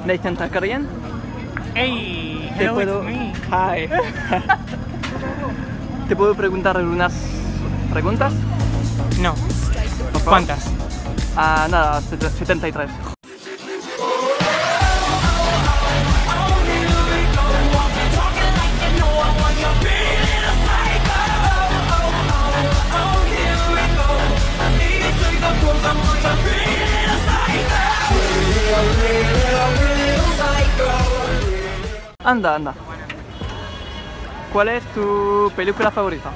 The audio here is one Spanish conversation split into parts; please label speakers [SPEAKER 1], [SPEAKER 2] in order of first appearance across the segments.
[SPEAKER 1] Nathan Takarian.
[SPEAKER 2] Hey,
[SPEAKER 1] Te
[SPEAKER 2] hello,
[SPEAKER 1] puedo...
[SPEAKER 2] it's me.
[SPEAKER 1] Hi. ¿Te puedo preguntar algunas preguntas?
[SPEAKER 2] No.
[SPEAKER 1] Por favor.
[SPEAKER 2] ¿Cuántas?
[SPEAKER 1] Nada, 73. Anda. ¿Cuál es tu película favorita?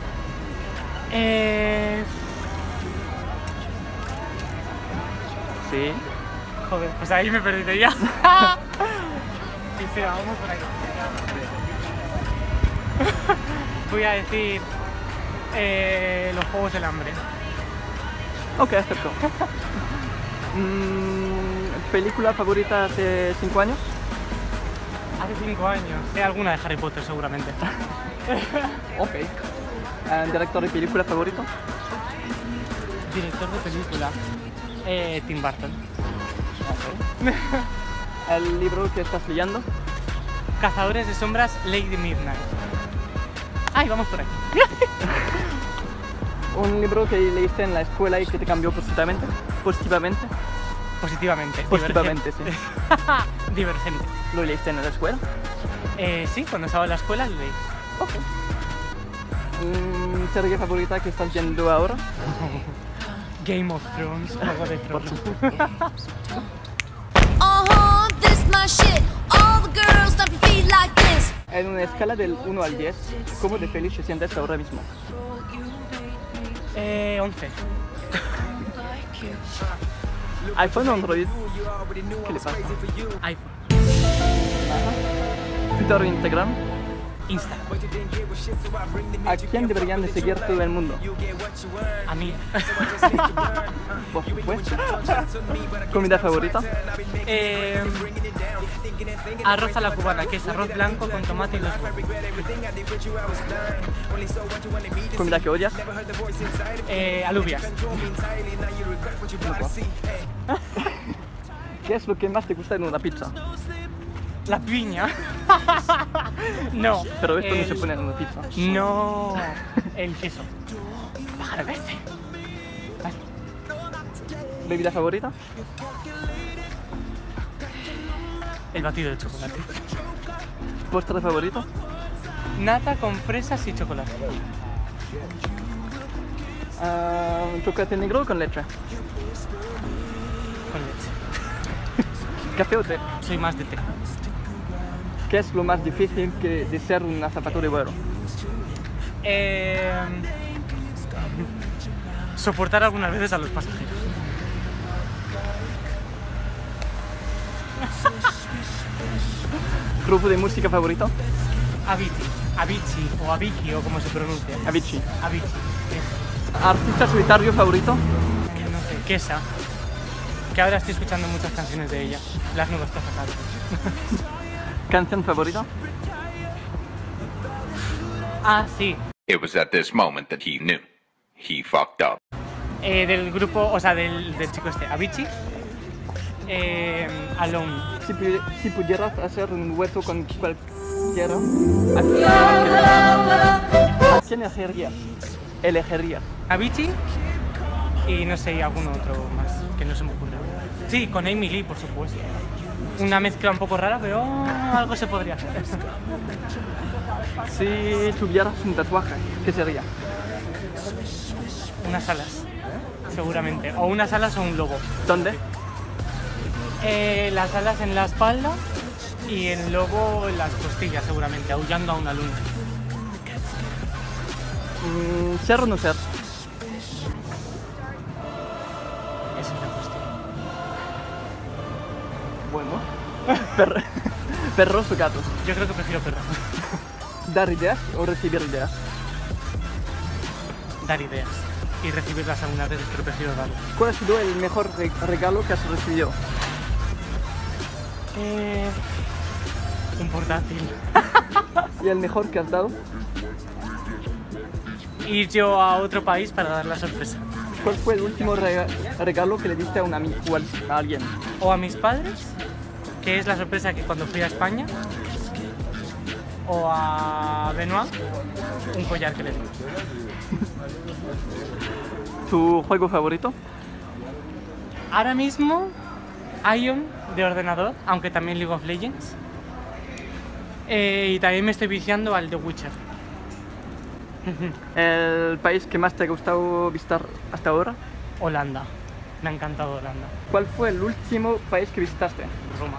[SPEAKER 1] Sí.
[SPEAKER 2] Joder, pues ahí me perdí ya. Espera, vamos por ahí. Voy a decir los Juegos del Hambre.
[SPEAKER 1] Ok, acepto. ¿Película favorita hace 5 años?
[SPEAKER 2] Hace 5 años. Sé alguna de Harry Potter seguramente.
[SPEAKER 1] Ok. ¿Director de película favorito?
[SPEAKER 2] Director de película. Tim Burton.
[SPEAKER 1] Ok. ¿El libro que estás leyendo?
[SPEAKER 2] Cazadores de sombras, Lady Midnight. Ay, vamos por ahí.
[SPEAKER 1] ¿Un libro que leíste en la escuela y que te cambió positivamente?
[SPEAKER 2] Positivamente.
[SPEAKER 1] Positivamente, sí.
[SPEAKER 2] Divergente.
[SPEAKER 1] ¿Lo leíste en la escuela?
[SPEAKER 2] Sí, cuando estaba en la escuela lo leí.
[SPEAKER 1] Ok. ¿Serie favorita que estás viendo ahora?
[SPEAKER 2] Game of Thrones, Juego de Tronos.
[SPEAKER 3] This my shit. All the girls stomp your feet like this.
[SPEAKER 1] En una escala del 1 al 10, ¿cómo de feliz te sientes ahora mismo?
[SPEAKER 2] 11.
[SPEAKER 1] ¿iPhone o Android? ¿Qué le pasa?
[SPEAKER 2] iPhone.
[SPEAKER 1] ¿Twitter o Instagram?
[SPEAKER 2] Insta.
[SPEAKER 1] ¿A quién deberían de seguir todo el mundo?
[SPEAKER 2] A mí.
[SPEAKER 1] Por supuesto. ¿Comida favorita?
[SPEAKER 2] Arroz a la cubana, que es arroz blanco con tomate y los huevos.
[SPEAKER 1] ¿Comida que odias?
[SPEAKER 2] Alubias.
[SPEAKER 1] ¿Qué es lo que más te gusta en una pizza?
[SPEAKER 2] La piña. No.
[SPEAKER 1] Pero esto no se pone en una pizza.
[SPEAKER 2] No. El queso. Pájaro verde.
[SPEAKER 1] ¿Bebida favorita?
[SPEAKER 2] El batido de chocolate.
[SPEAKER 1] ¿Postre favorito?
[SPEAKER 2] Nata con fresas y chocolate.
[SPEAKER 1] ¿Chocolate negro o con leche?
[SPEAKER 2] Con leche.
[SPEAKER 1] ¿Café o té?
[SPEAKER 2] Soy más de té.
[SPEAKER 1] ¿Qué es lo más difícil de ser un azafata de vuelo?
[SPEAKER 2] Soportar algunas veces a los pasajeros.
[SPEAKER 1] ¿Grupo de música favorito?
[SPEAKER 2] Avicii o Avicii o como se pronuncia.
[SPEAKER 1] Avicii.
[SPEAKER 2] Avicii.
[SPEAKER 1] ¿Artista solitario favorito?
[SPEAKER 2] No sé, Kesa. Que ahora estoy escuchando muchas canciones de ella. Las nuevas que ha sacado.
[SPEAKER 1] ¿Canción favorita?
[SPEAKER 2] Ah, sí.
[SPEAKER 4] It was at this moment that he knew. He fucked up.
[SPEAKER 2] Del grupo, o sea, del chico este, Avicii. Alone.
[SPEAKER 1] Si pudieras hacer un hueso con cualquiera, ¿a quién elegirías?
[SPEAKER 2] Avicii y no sé, algún otro más que no se me ocurre. Sí, con Amy Lee, por supuesto. Una mezcla un poco rara, pero algo se podría hacer.
[SPEAKER 1] Si tuvieras un tatuaje, ¿qué sería?
[SPEAKER 2] Unas alas, seguramente. O unas alas o un lobo.
[SPEAKER 1] ¿Dónde?
[SPEAKER 2] Las alas en la espalda y el lobo en las costillas, seguramente, aullando a una luna.
[SPEAKER 1] ¿Ser o no ser?
[SPEAKER 2] Esa es la cuestión.
[SPEAKER 1] Bueno. ¿Perros o gatos?
[SPEAKER 2] Yo creo que prefiero perros.
[SPEAKER 1] ¿Dar ideas o recibir ideas?
[SPEAKER 2] Dar ideas y recibirlas algunas veces, pero prefiero darlas.
[SPEAKER 1] ¿Cuál ha sido el mejor regalo que has recibido?
[SPEAKER 2] Un portátil.
[SPEAKER 1] ¿Y el mejor que has dado?
[SPEAKER 2] Ir yo a otro país para dar la sorpresa.
[SPEAKER 1] ¿Cuál fue el último regalo que le diste a un amigo o a alguien?
[SPEAKER 2] O a mis padres que es la sorpresa que cuando fui a España o a Benoit, un collar que le di.
[SPEAKER 1] ¿Tu juego favorito?
[SPEAKER 2] Ahora mismo, Ion de ordenador, aunque también League of Legends. Y también me estoy viciando al The Witcher.
[SPEAKER 1] ¿El país que más te ha gustado visitar hasta ahora?
[SPEAKER 2] Holanda. Me ha encantado Holanda.
[SPEAKER 1] ¿Cuál fue el último país que visitaste?
[SPEAKER 2] Roma.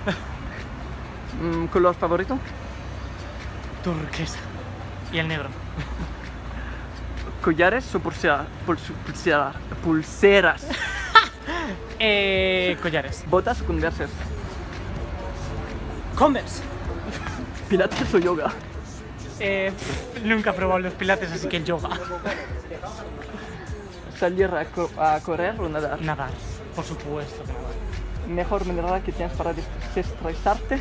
[SPEAKER 1] ¿Color favorito?
[SPEAKER 2] Turquesa. Y el negro.
[SPEAKER 1] ¿Collares o pulseras?
[SPEAKER 2] Collares.
[SPEAKER 1] ¿Botas o Converse?
[SPEAKER 2] Converse.
[SPEAKER 1] ¿Pilates o yoga?
[SPEAKER 2] Nunca he probado los pilates, así que el yoga.
[SPEAKER 1] ¿Salir a correr o nadar?
[SPEAKER 2] Nadar, por supuesto que nadar.
[SPEAKER 1] ¿Mejor manera que tienes para desestresarte?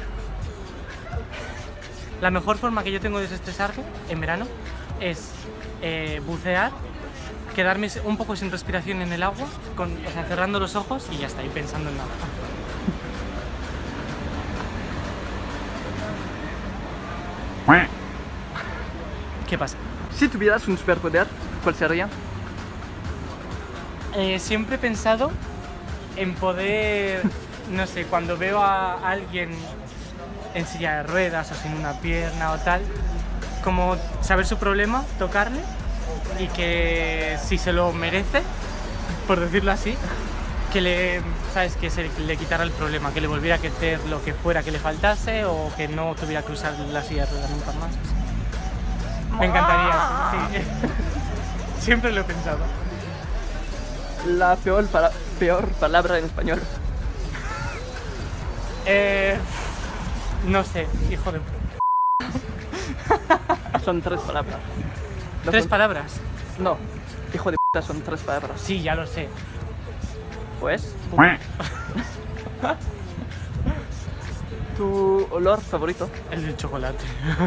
[SPEAKER 2] La mejor forma que yo tengo de desestresarme en verano es bucear, quedarme un poco sin respiración en el agua, o sea, cerrando los ojos y ya está, y pensando en nada. ¿Qué pasa?
[SPEAKER 1] Si tuvieras un superpoder, ¿cuál sería?
[SPEAKER 2] Siempre he pensado en poder, no sé, cuando veo a alguien en silla de ruedas o sin una pierna o tal, como saber su problema, tocarle y que si se lo merece, por decirlo así, que le quitara el problema, que le volviera a crecer lo que fuera que le faltase o que no tuviera que usar la silla de ruedas nunca más. Me encantaría, sí. Siempre lo he pensado.
[SPEAKER 1] La peor palabra en español.
[SPEAKER 2] No sé, hijo de...
[SPEAKER 1] Son 3 palabras. No
[SPEAKER 2] ¿Tres
[SPEAKER 1] son-
[SPEAKER 2] palabras?
[SPEAKER 1] No, hijo de puta son 3 palabras.
[SPEAKER 2] Sí, ya lo sé.
[SPEAKER 1] Pues, ¿tu olor favorito?
[SPEAKER 2] El del chocolate.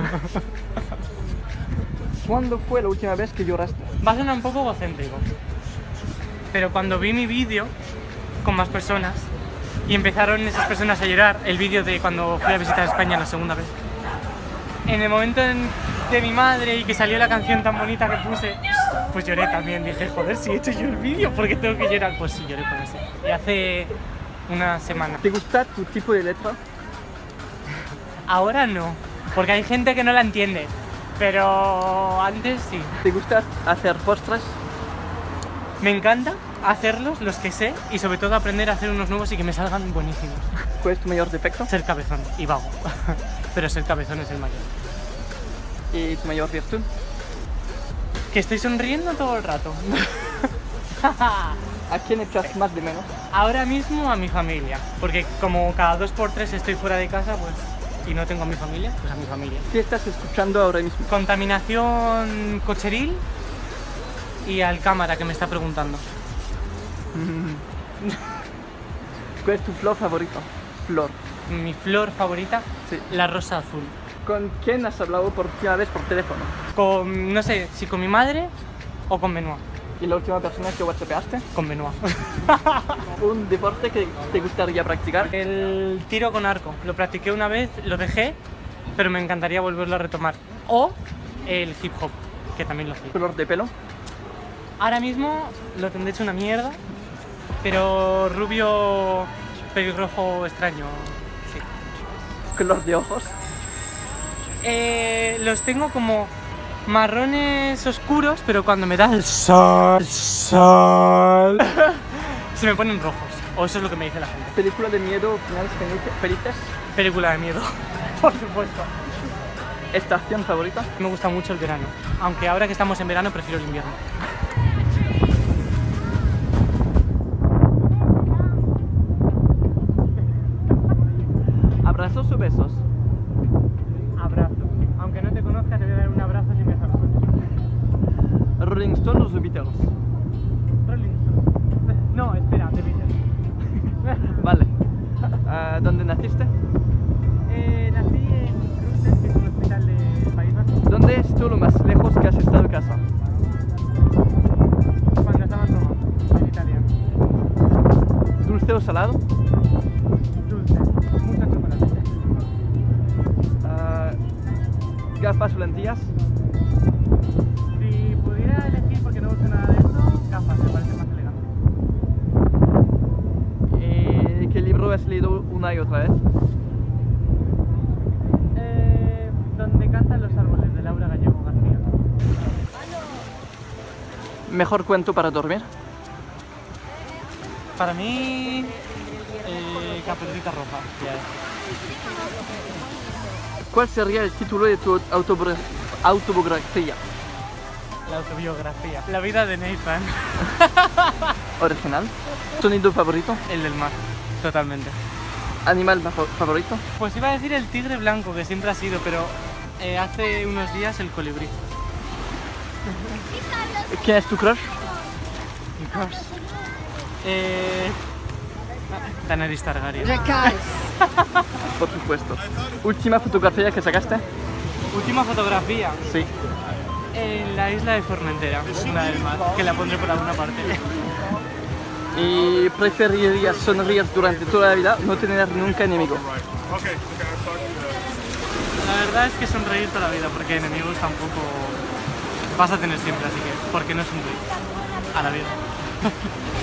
[SPEAKER 1] ¿Cuándo fue la última vez que lloraste?
[SPEAKER 2] Va a sonar un poco egocéntrico, pero cuando vi mi vídeo con más personas y empezaron esas personas a llorar, el vídeo de cuando fui a visitar España la segunda vez, en el momento de mi madre y que salió la canción tan bonita que puse, pues lloré también. Dije, joder, si he hecho yo el vídeo, ¿por qué tengo que llorar? Pues sí, lloré con ese. Y hace una semana.
[SPEAKER 1] ¿Te gusta tu tipo de letra?
[SPEAKER 2] Ahora no, porque hay gente que no la entiende, pero antes sí.
[SPEAKER 1] ¿Te gusta hacer postres?
[SPEAKER 2] Me encanta hacerlos, los que sé, y sobre todo aprender a hacer unos nuevos y que me salgan buenísimos.
[SPEAKER 1] ¿Cuál es tu mayor defecto?
[SPEAKER 2] Ser cabezón y vago, pero ser cabezón es el mayor.
[SPEAKER 1] ¿Y tu mayor virtud?
[SPEAKER 2] Que estoy sonriendo todo el rato.
[SPEAKER 1] ¿A quién echas más de menos?
[SPEAKER 2] Ahora mismo a mi familia, porque como cada 2x3 estoy fuera de casa, pues, y no tengo a mi familia, pues a mi familia.
[SPEAKER 1] ¿Qué estás escuchando ahora mismo?
[SPEAKER 2] Contaminación cocheril y al cámara que me está preguntando.
[SPEAKER 1] ¿Cuál es tu flor favorito? Flor.
[SPEAKER 2] Mi flor favorita,
[SPEAKER 1] Sí.
[SPEAKER 2] la rosa azul.
[SPEAKER 1] ¿Con quién has hablado por última vez por teléfono?
[SPEAKER 2] Con, no sé, si con mi madre o con Benoit.
[SPEAKER 1] ¿Y la última persona que whatsappeaste?
[SPEAKER 2] Con Benoit.
[SPEAKER 1] ¿Un deporte que te gustaría practicar?
[SPEAKER 2] El tiro con arco. Lo practiqué una vez, lo dejé, pero me encantaría volverlo a retomar. O el hip hop, que también lo hacía.
[SPEAKER 1] ¿Color de pelo?
[SPEAKER 2] Ahora mismo lo tendré hecho una mierda, pero rubio pelirrojo extraño, sí.
[SPEAKER 1] ¿Color de ojos?
[SPEAKER 2] Los tengo como marrones oscuros, pero cuando me da el sol, se me ponen rojos. O eso es lo que me dice la gente.
[SPEAKER 1] ¿Película de miedo, finales felices?
[SPEAKER 2] Película de miedo, por supuesto.
[SPEAKER 1] ¿Estación favorita?
[SPEAKER 2] Me gusta mucho el verano, aunque ahora que estamos en verano prefiero el invierno.
[SPEAKER 1] ¿Abrazos o besos?
[SPEAKER 2] Abrazo. Aunque no te conozca, te voy a dar un abrazo si me saludas.
[SPEAKER 1] ¿Rolling Stones o Beatles?
[SPEAKER 2] Rolling Stone. No, espera, The Beatles.
[SPEAKER 1] Vale. ¿Dónde naciste?
[SPEAKER 2] Nací en Cruces, que es un hospital del País Vasco,
[SPEAKER 1] ¿Dónde es tú lo más lejos que has estado en casa?
[SPEAKER 2] cuando estaba en Roma, en Italia.
[SPEAKER 1] ¿Dulce o salado?
[SPEAKER 2] Dulce, mucho chocolate.
[SPEAKER 1] una y otra vez?
[SPEAKER 2] Donde cantan los árboles, de Laura Gallego García.
[SPEAKER 1] ¿Mejor cuento para dormir?
[SPEAKER 2] Para mí, Caperucita Roja. Ya es.
[SPEAKER 1] ¿Cuál sería el título de tu autobiografía?
[SPEAKER 2] La autobiografía. La vida de Nathan.
[SPEAKER 1] Original. ¿Sonido favorito?
[SPEAKER 2] El del mar, totalmente.
[SPEAKER 1] ¿Animal favorito?
[SPEAKER 2] Pues iba a decir el tigre blanco, que siempre ha sido, pero hace unos días el colibrí.
[SPEAKER 1] ¿Quién es tu crush?
[SPEAKER 2] Mi crush. Daenerys Targaryen.
[SPEAKER 1] Por supuesto. ¿Última fotografía que sacaste?
[SPEAKER 2] Última fotografía.
[SPEAKER 1] Sí.
[SPEAKER 2] En la isla de Formentera, una del mar, que la pondré por alguna parte.
[SPEAKER 1] ¿Y preferirías sonreír durante toda la vida, no tener nunca enemigo?
[SPEAKER 2] La verdad es que sonreír toda la vida, porque enemigos tampoco vas a tener siempre, así que ¿por qué no sonreír a la vida?